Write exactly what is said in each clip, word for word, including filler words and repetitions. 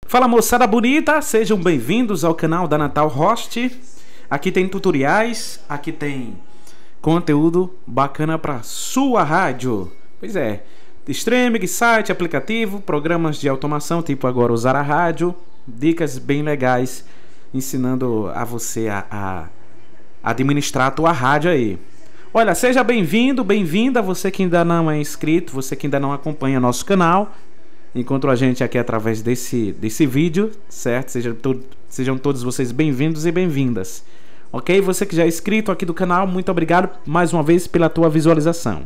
Fala moçada bonita, sejam bem-vindos ao canal da Natal Host. Aqui tem tutoriais, aqui tem conteúdo bacana para sua rádio. Pois é, streaming, site, aplicativo, programas de automação, tipo agora usar a rádio, dicas bem legais, ensinando a você a, a administrar a tua rádio aí. Olha, seja bem-vindo, bem-vinda, você que ainda não é inscrito, você que ainda não acompanha nosso canal. Encontrou a gente aqui através desse, desse vídeo, certo? Sejam, to sejam todos vocês bem-vindos e bem-vindas. Ok? Você que já é inscrito aqui do canal, muito obrigado mais uma vez pela tua visualização.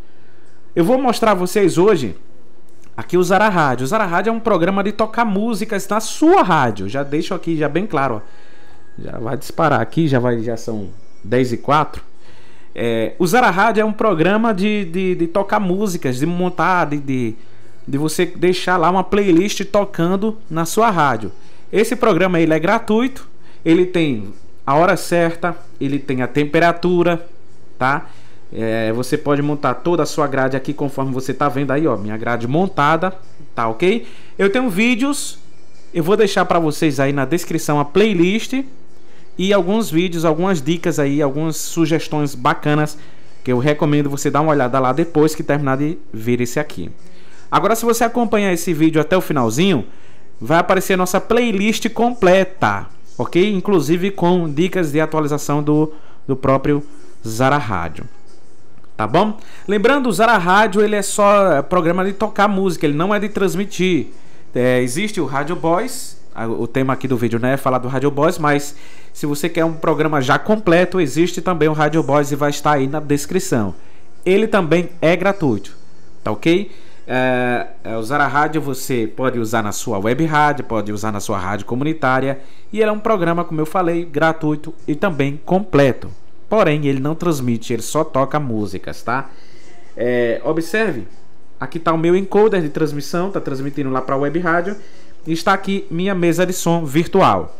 Eu vou mostrar a vocês hoje aqui usar a rádio. Usar a rádio é um programa de tocar músicas na sua rádio. Já deixo aqui já bem claro, ó. Já vai disparar aqui, já, vai, já são dez e quatro. É, usar a rádio é um programa de, de, de tocar músicas, de montar, de... de de você deixar lá uma playlist tocando na sua rádio. Esse programa ele é gratuito, ele tem a hora certa, ele tem a temperatura, tá? É, você pode montar toda a sua grade aqui conforme você tá vendo aí, ó, minha grade montada, tá ok? Eu tenho vídeos, eu vou deixar para vocês aí na descrição a playlist e alguns vídeos, algumas dicas aí, algumas sugestões bacanas que eu recomendo você dar uma olhada lá depois que terminar de ver esse aqui. Agora, se você acompanhar esse vídeo até o finalzinho, vai aparecer a nossa playlist completa, ok? Inclusive com dicas de atualização do, do próprio Zara Rádio, tá bom? Lembrando, o Zara Rádio ele é só programa de tocar música, ele não é de transmitir. É, existe o Rádio Boys, o tema aqui do vídeo, né, é falar do Rádio Boys, mas se você quer um programa já completo, existe também o Rádio Boys e vai estar aí na descrição. Ele também é gratuito, tá ok? É, é, usar a rádio você pode usar na sua web rádio, pode usar na sua rádio comunitária, e ele é um programa, como eu falei, gratuito e também completo. Porém, ele não transmite, ele só toca músicas, tá? É, observe, aqui está o meu encoder de transmissão, está transmitindo lá para a web rádio, e está aqui minha mesa de som virtual.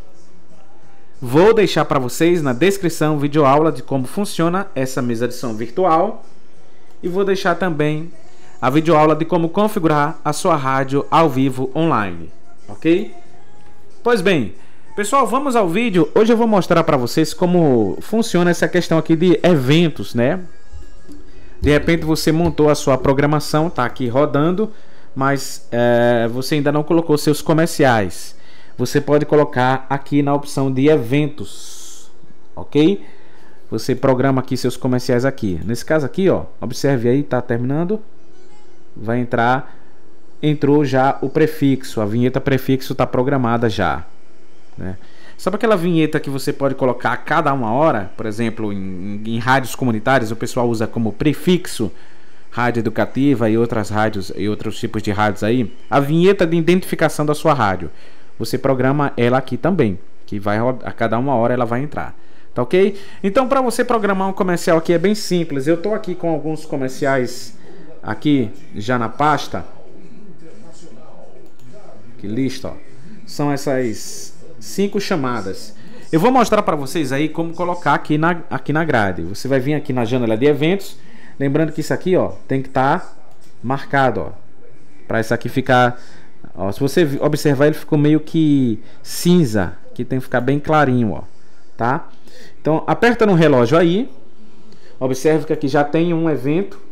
Vou deixar para vocês na descrição vídeo aula de como funciona essa mesa de som virtual, e vou deixar também a videoaula de como configurar a sua rádio ao vivo online, ok? Pois bem, pessoal, vamos ao vídeo. Hoje eu vou mostrar para vocês como funciona essa questão aqui de eventos, né? De repente você montou a sua programação, tá aqui rodando, mas é, você ainda não colocou seus comerciais. Você pode colocar aqui na opção de eventos, ok? Você programa aqui seus comerciais aqui. Nesse caso aqui, ó, observe aí, tá terminando. Vai entrar, entrou já o prefixo, a vinheta prefixo está programada já, né? Sabe aquela vinheta que você pode colocar a cada uma hora, por exemplo, em, em rádios comunitárias, o pessoal usa como prefixo, rádio educativa e outras rádios e outros tipos de rádios aí, a vinheta de identificação da sua rádio, você programa ela aqui também, que vai a cada uma hora ela vai entrar, tá ok? Então, para você programar um comercial aqui é bem simples. Eu estou aqui com alguns comerciais aqui já na pasta, que lista, ó, são essas cinco chamadas. Eu vou mostrar para vocês aí como colocar aqui na, aqui na grade. Você vai vir aqui na janela de eventos, lembrando que isso aqui, ó, tem que estar tá marcado, ó, para isso aqui ficar, ó, se você observar ele ficou meio que cinza, que tem que ficar bem clarinho, ó, tá? Então aperta no relógio aí, observe que aqui já tem um evento.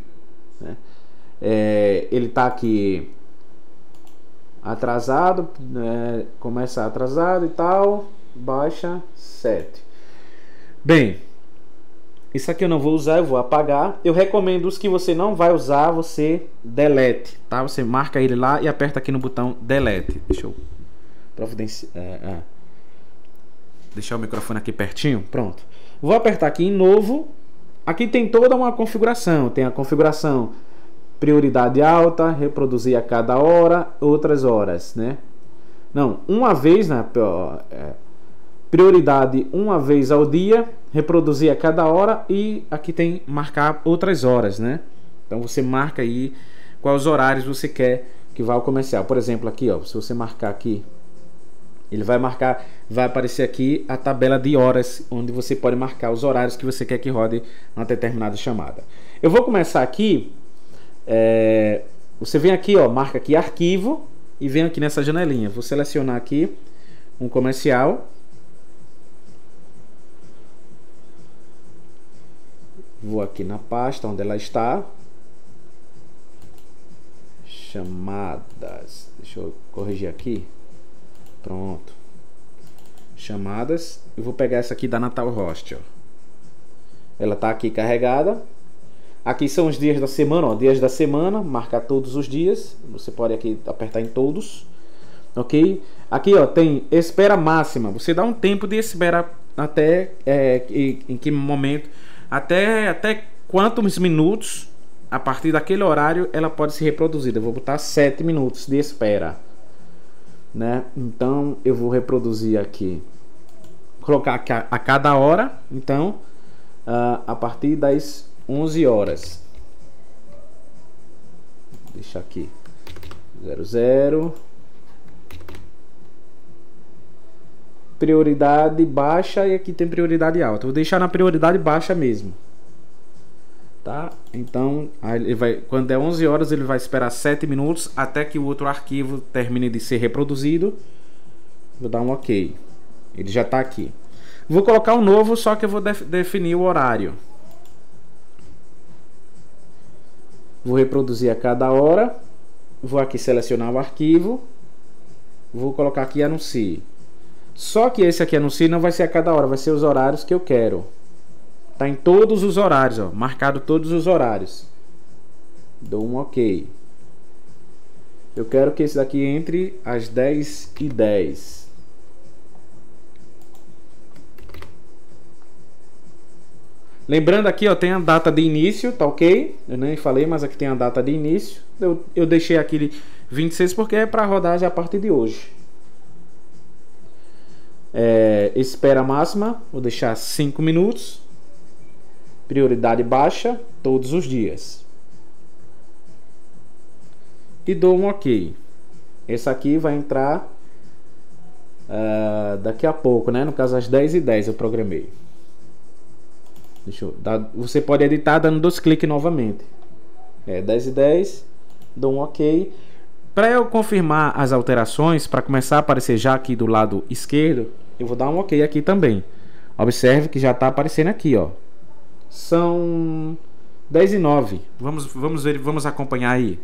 É, ele tá aqui atrasado, né, começa atrasado e tal, baixa sete. Bem, isso aqui eu não vou usar, eu vou apagar. Eu recomendo os que você não vai usar, você delete, tá? Você marca ele lá e aperta aqui no botão delete. Deixa eu providenciar, é, é. deixar o microfone aqui pertinho, pronto. Vou apertar aqui em novo. Aqui tem toda uma configuração, tem a configuração prioridade alta, reproduzir a cada hora, outras horas, né? Não, uma vez, né? Prioridade uma vez ao dia, reproduzir a cada hora, e aqui tem marcar outras horas, né? Então você marca aí quais horários você quer que vá ao comercial. Por exemplo, aqui, ó, se você marcar aqui, ele vai marcar, vai aparecer aqui a tabela de horas, onde você pode marcar os horários que você quer que rode uma determinada chamada. Eu vou começar aqui. É, você vem aqui, ó, marca aqui arquivo, e venho aqui nessa janelinha. Vou selecionar aqui um comercial. Vou aqui na pasta onde ela está. Chamadas. Deixa eu corrigir aqui. Pronto. Chamadas. Eu vou pegar essa aqui da Natal Host, ó. Ela tá aqui carregada. Aqui são os dias da semana, ó. Dias da semana. Marcar todos os dias. Você pode aqui apertar em todos. Ok? Aqui, ó, tem espera máxima. Você dá um tempo de espera até é, em, em que momento. Até, até quantos minutos, a partir daquele horário, ela pode ser reproduzida. Eu vou botar sete minutos de espera, né? Então, eu vou reproduzir aqui. Colocar aqui a, a cada hora. Então, uh, a partir das onze horas. Deixa aqui. zero zero. Prioridade baixa e aqui tem prioridade alta. Vou deixar na prioridade baixa mesmo, tá? Então, aí ele vai, quando é onze horas, ele vai esperar sete minutos até que o outro arquivo termine de ser reproduzido. Vou dar um OK. Ele já está aqui. Vou colocar um novo, só que eu vou def definir o horário. Vou reproduzir a cada hora. Vou aqui selecionar o arquivo. Vou colocar aqui anuncie. Só que esse aqui anuncie não vai ser a cada hora, vai ser os horários que eu quero. Tá em todos os horários, ó, marcado todos os horários. Dou um OK. Eu quero que esse daqui entre às dez e dez. Lembrando aqui, ó, tem a data de início, tá ok? Eu nem falei, mas aqui tem a data de início. Eu, eu deixei aqui vinte e seis porque é para rodar já a partir de hoje. É, espera máxima, vou deixar cinco minutos. Prioridade baixa, todos os dias. E dou um OK. Esse aqui vai entrar uh, daqui a pouco, né? No caso, às dez e dez eu programei. Deixa eu dar, você pode editar dando dois cliques novamente. É dez e dez, dou um OK. Para eu confirmar as alterações, para começar a aparecer já aqui do lado esquerdo, eu vou dar um OK aqui também. Observe que já está aparecendo aqui, ó. São dez e nove. Vamos, vamos ver, vamos acompanhar aí.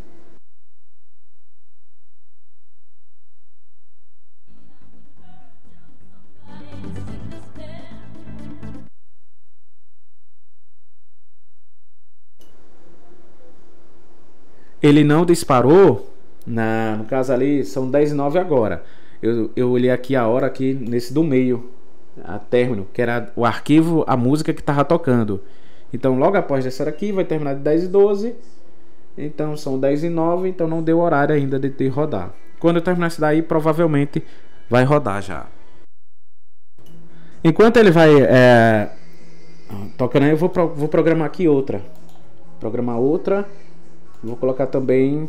Ele não disparou. Na, no caso ali são dez e nove agora. Eu, eu olhei aqui a hora aqui nesse do meio, a término, que era o arquivo, a música que estava tocando. Então logo após essa aqui vai terminar de dez e doze. Então são dez e nove, então não deu horário ainda de ter rodar. Quando eu terminar isso daí, provavelmente vai rodar já. Enquanto ele vai é, tocando aí, eu vou, pro, vou programar aqui outra. Programar outra. Vou colocar também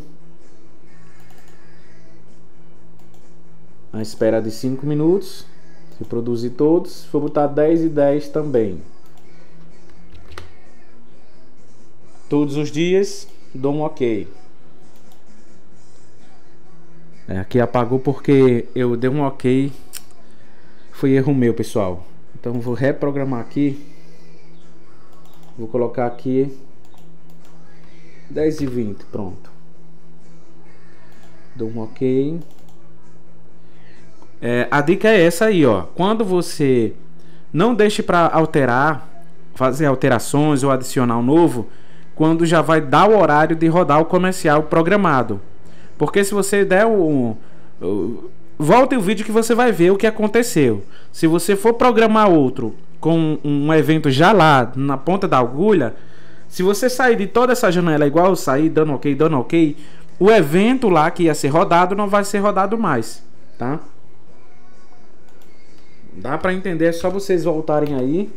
a espera de cinco minutos. Reproduzir todos. Vou botar dez e dez também. Todos os dias. Dou um OK. É, aqui apagou porque eu dei um OK. Foi erro meu, pessoal. Então vou reprogramar aqui. Vou colocar aqui dez e vinte. Pronto. Dou um OK. É, a dica é essa aí, ó. Quando você não deixe para alterar, fazer alterações ou adicionar um novo, quando já vai dar o horário de rodar o comercial programado. Porque se você der o, o volte o vídeo que você vai ver o que aconteceu. Se você for programar outro com um evento já lá na ponta da agulha, se você sair de toda essa janela igual eu saí, dando OK, dando OK, o evento lá que ia ser rodado não vai ser rodado mais, tá? Dá pra entender, é só vocês voltarem aí.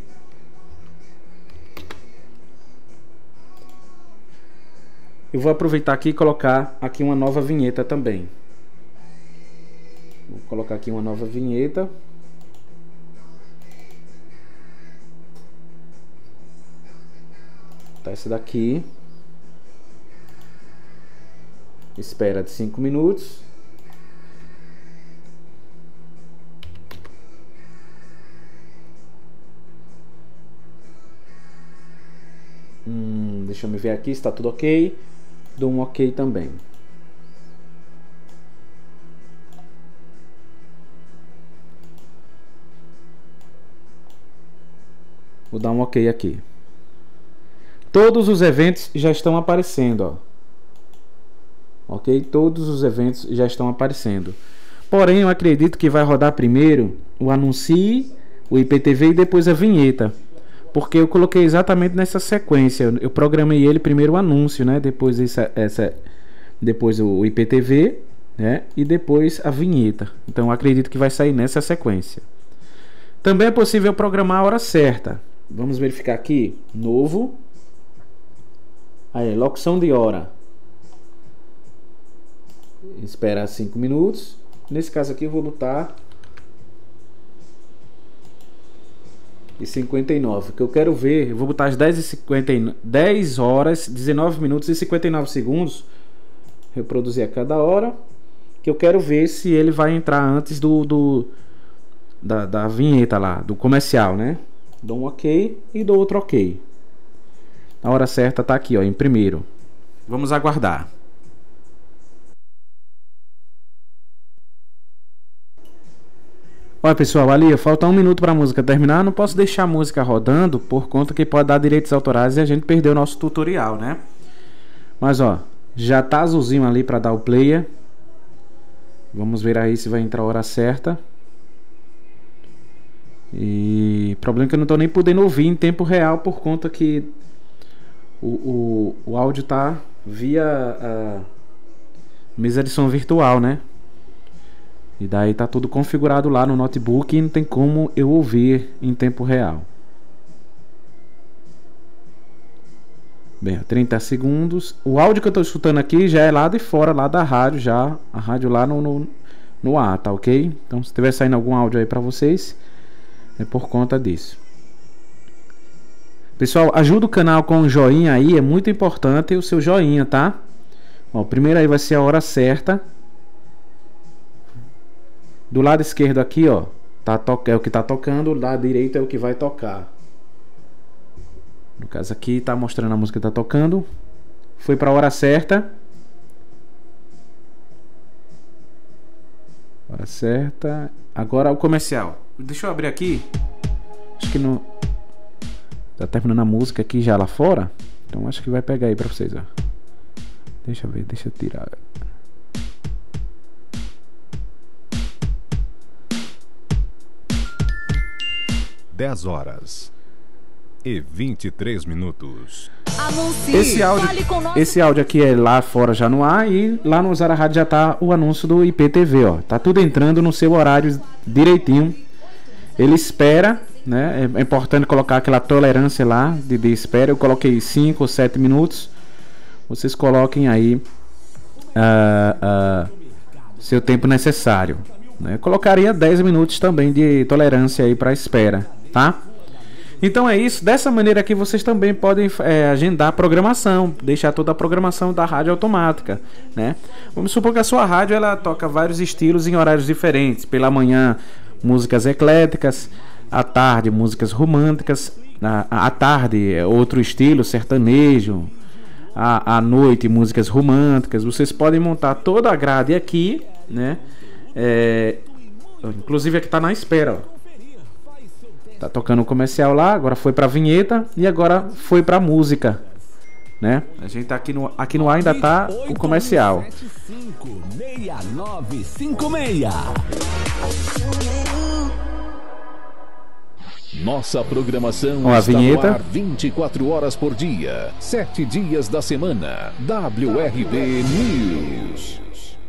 Eu vou aproveitar aqui e colocar aqui uma nova vinheta também. Vou colocar aqui uma nova vinheta. Tá, essa daqui. Espera de cinco minutos. Hum, deixa eu me ver aqui se está tudo ok. Dou um ok também. Vou dar um ok aqui. Todos os eventos já estão aparecendo, ó. Ok? Todos os eventos já estão aparecendo. Porém, eu acredito que vai rodar primeiro o anuncie, o I P T V e depois a vinheta. Porque eu coloquei exatamente nessa sequência. Eu programei ele primeiro o anúncio, né? Depois essa, essa, depois o I P T V, né? E depois a vinheta. Então, eu acredito que vai sair nessa sequência. Também é possível programar a hora certa. Vamos verificar aqui. Novo. Aí, locução de hora. Espera cinco minutos. Nesse caso aqui eu vou botar e cinquenta e nove. Que eu quero ver. Eu vou botar as dez e cinquenta e nove, dez horas, dezenove minutos e cinquenta e nove segundos. Reproduzir a cada hora. Que eu quero ver se ele vai entrar antes do, do da, da vinheta lá, do comercial, né? Dou um ok e dou outro ok. A hora certa tá aqui, ó, em primeiro. Vamos aguardar. Olha, pessoal, ali falta um minuto para a música terminar. Não posso deixar a música rodando por conta que pode dar direitos autorais e a gente perdeu o nosso tutorial, né? Mas ó, já tá azulzinho ali para dar o player. Vamos ver aí se vai entrar a hora certa. E o problema é que eu não tô nem podendo ouvir em tempo real por conta que o, o, o áudio tá via a mesa de som virtual, né? E daí tá tudo configurado lá no notebook e não tem como eu ouvir em tempo real. Bem, trinta segundos. O áudio que eu tô escutando aqui já é lá de fora, lá da rádio, já. A rádio lá no, no, no ar, tá ok? Então se tiver saindo algum áudio aí pra vocês, é por conta disso. Pessoal, ajuda o canal com um joinha aí, é muito importante o seu joinha, tá? Ó, primeiro aí vai ser a hora certa. Do lado esquerdo aqui, ó, tá to... é o que tá tocando, do lado direito é o que vai tocar. No caso aqui tá mostrando a música que tá tocando. Foi pra hora certa. Hora certa. Agora o comercial. Deixa eu abrir aqui. Acho que não... Tá terminando a música aqui já lá fora. Então acho que vai pegar aí pra vocês, ó. Deixa eu ver, deixa eu tirar. dez horas e vinte e três minutos. Anuncie. Esse áudio, esse áudio aqui é lá fora já no ar e lá no Zara Rádio já tá o anúncio do I P T V, ó. Tá tudo entrando no seu horário direitinho. Ele espera, né? É importante colocar aquela tolerância lá de, de espera. Eu coloquei cinco ou sete minutos. Vocês coloquem aí uh, uh, seu tempo necessário, né? Eu colocaria dez minutos também de tolerância aí para espera, tá? Então é isso. Dessa maneira aqui vocês também podem é, agendar a programação, deixar toda a programação da rádio automática, né? Vamos supor que a sua rádio ela toca vários estilos em horários diferentes. Pela manhã músicas ecléticas, à tarde músicas românticas, à, à tarde outro estilo sertanejo, à, à noite músicas românticas. Vocês podem montar toda a grade aqui, né? É, inclusive aqui tá na espera, ó. Tá tocando o comercial lá, agora foi pra vinheta e agora foi pra música, né? A gente tá aqui no, aqui no ar ainda tá o comercial. Nossa programação Ó, a está vinheta. no ar vinte e quatro horas por dia, sete dias da semana. W R B News.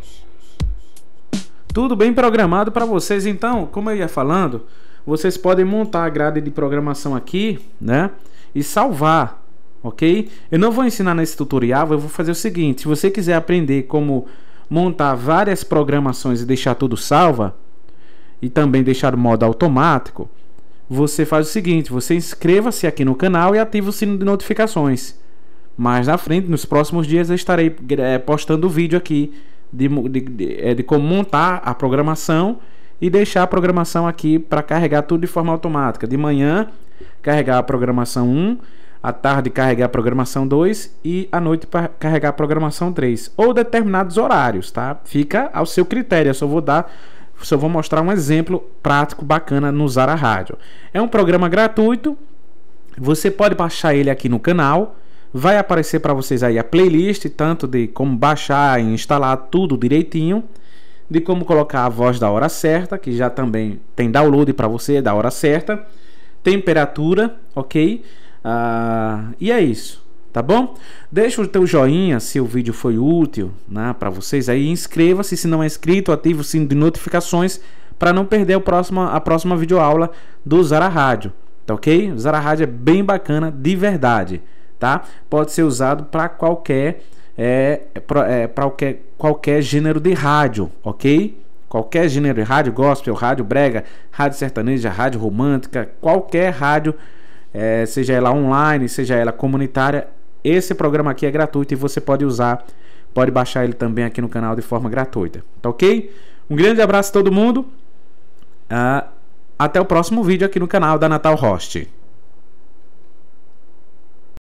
Tudo bem programado para vocês. Então, como eu ia falando, vocês podem montar a grade de programação aqui, né? E salvar, ok? Eu não vou ensinar nesse tutorial, eu vou fazer o seguinte. Se você quiser aprender como montar várias programações e deixar tudo salva, e também deixar o modo automático, você faz o seguinte. Você inscreva-se aqui no canal e ative o sino de notificações. Mais na frente, nos próximos dias, eu estarei é, postando o vídeo aqui de, de, de, de como montar a programação e deixar a programação aqui para carregar tudo de forma automática. De manhã, carregar a programação um, à tarde carregar a programação dois e à noite para carregar a programação três, ou determinados horários, tá? Fica ao seu critério, eu só vou dar, só vou mostrar um exemplo prático bacana no usar a rádio. É um programa gratuito, você pode baixar ele aqui no canal, vai aparecer para vocês aí a playlist, tanto de como baixar e instalar tudo direitinho, de como colocar a voz da hora certa, que já também tem download para você da hora certa, temperatura, ok? Uh, e é isso, tá bom? Deixa o teu joinha se o vídeo foi útil, né, para vocês aí. Inscreva-se se não é inscrito, ative o sino de notificações para não perder o próximo, a próxima videoaula do Usar a Rádio, tá ok? Usar a Rádio é bem bacana de verdade, tá? Pode ser usado para qualquer é, para é, qualquer, qualquer gênero de rádio, ok? Qualquer gênero de rádio, gospel, rádio brega, rádio sertaneja, rádio romântica, qualquer rádio, é, seja ela online, seja ela comunitária, esse programa aqui é gratuito e você pode usar, pode baixar ele também aqui no canal de forma gratuita, tá ok? Um grande abraço a todo mundo, uh, até o próximo vídeo aqui no canal da Natal Host.